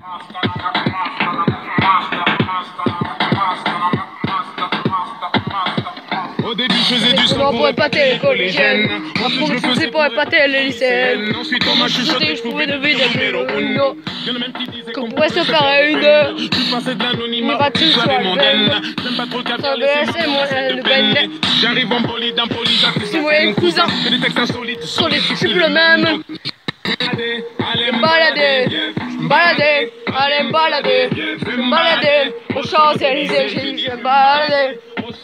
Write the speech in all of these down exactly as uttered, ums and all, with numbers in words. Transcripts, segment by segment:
Au début, je faisais du sang pour épater les collégiennes. Après, je faisais pour épater les lycéennes. Ensuite, on m'a chuchoté, je pouvais devenir numéro qu'on pourrait se faire une heure. Il n'est pas tout sur la veine. Ça me laisse moi le ben. J'arrive en bolide, en bolide, c'est moi et cousin. des textes insolites. Sur les tubes le même. Balader, balader, allez me balader, me balader, aux Champs-Élysées, j'ai dit je me balader,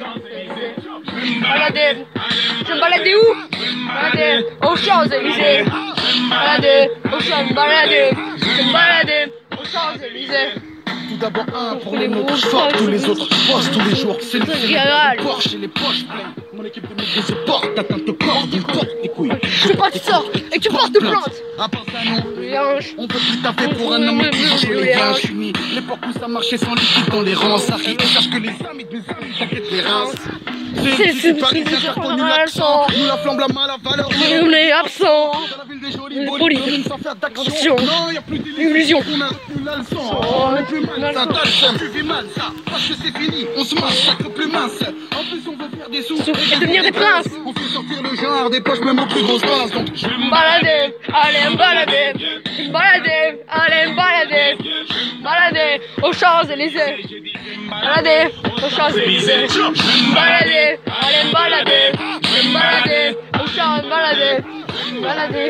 balader, je me baladais où? Balader, aux Champs-Élysées, balader, aux Champs, balader, je me baladais, aux Champs-Élysées. Tout d'abord un pour les mots je sors, tous les autres bossent tous les jours. C'est le Porsche et les poches pleines. Mon équipe de métier se porte, t'atteins te corps, tu portes tes couilles. Je sais pas, tu sors et tu portes plainte. À part ça, non, on peut plus taper pour un homme qui les gains. Je suis mis l'époque où ça marchait sans liquide dans les rangs. Ça rit et sache que les amis de mes amis t'inquiètent les reins. C'est c'est Paris, c'est connu l'accent. Nous la flamme, la main, la valeur. On est absent. Dans la ville des jolis polis, sans faire d'action. Non, y'a plus d'illusion. On a plus la leçon. On est plus mal, ça t'as le seum. Tu vis mal, ça, parce que c'est fini. On se massacre plus mince. En plus, on veut faire des sous et devenir des princes. On fait sortir le genre des poches, même aux plus grosses bases. Donc je vais me balader, allez me balader, me balader, allez me balader, balader aux Champs-Élysées, balader aux Champs-Élysées, balader, allez me balader, me balader aux Champs, balader, balader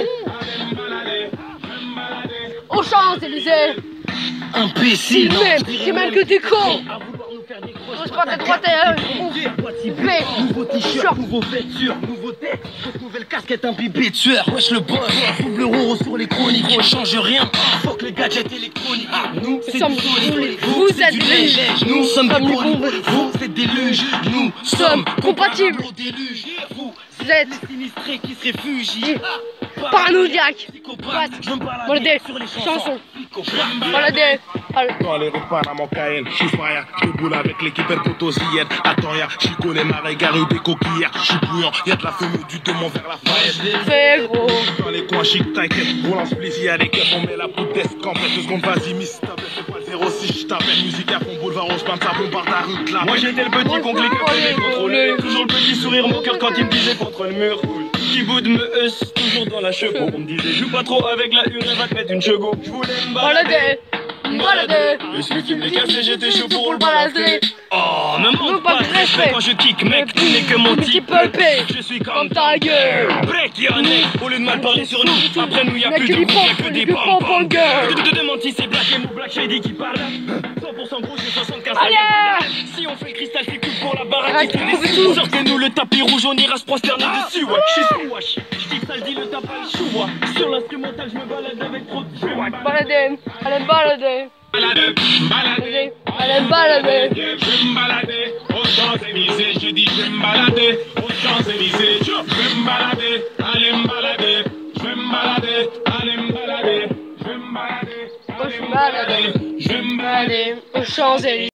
aux Champs-Élysées. Imbécile, c'est même que t'es con. Pose pas ta droite et mais nouveau t-shirt, nouveau vêture, nouveau tête, nouvelle casquette imbibée de sueur. Wesh le boss, double euro sur les chroniques. On change rien, fuck les gadgets électroniques. Nous, c'est sommes vous êtes des lèges. Nous sommes des bombes, vous c'est des luges. Nous sommes compatibles au déluge. Vous êtes sinistrés qui se réfugient. Paranoïaque, balader sur les chansons, balader. Dans les repas à mon K N, je suis fire, je boule avec l'équipe Ercotosienne. Attends, y'a, j'y connais ma régarde des coquillères. Je suis bouillant, y'a de la fumée du démon vers la faillette. Fais gros. Dans les coins chic, t'inquiète, roule en spliff, y'a des keufs, on met la poudre d'escamp. Fait deux secondes, vas-y, miss, t'appelles, c'est pas le zéro six, j't'appelle. Musique à fond, boulevard, on se ça bombarde ta rue, clap. Moi j'étais le petit compliqué, contrôlé. Toujours le petit sourire, mon cœur quand il me disait contre le mur. Qui bout de me heusse, toujours dans la chevaux. On me disait, joue pas trop avec la hure, elle va te mettre une chego. Je voulais me balader, me balader. Et celui qui me l'est cassé, j'étais chaud pour le balader. Oh, me manque pas de respect quand je kick, mec, tu n'es que mon type. Je suis comme ta gueule. Break, y'a un nez, au lieu de mal parler sur nous. Après nous, y'a plus de groupes, y'a que des pom-pom girls. De demande si c'est Black M ou Black Shady qui parle. cent pour cent gros, c'est soixante-quinze. Si on fait le cristal, c'est que pour la baraque. Sortez-nous le tapis rouge, on ira se prosterner dessus. Ouais, je suis wesh. Je dis que ça le dit, le tape à le chou. Sur l'instrumental, je me balade avec trop de jeu. Balader, allez balader. Balader, balader, allez me balader. Je vais me balader aux Champs-Élysées. Je dis je vais me balader aux Champs-Élysées. Je vais me balader, allez me balader. Je vais me balader, allez me balader. Je vais me balader, allez me balader. Je vais me balader aux Champs-Élysées.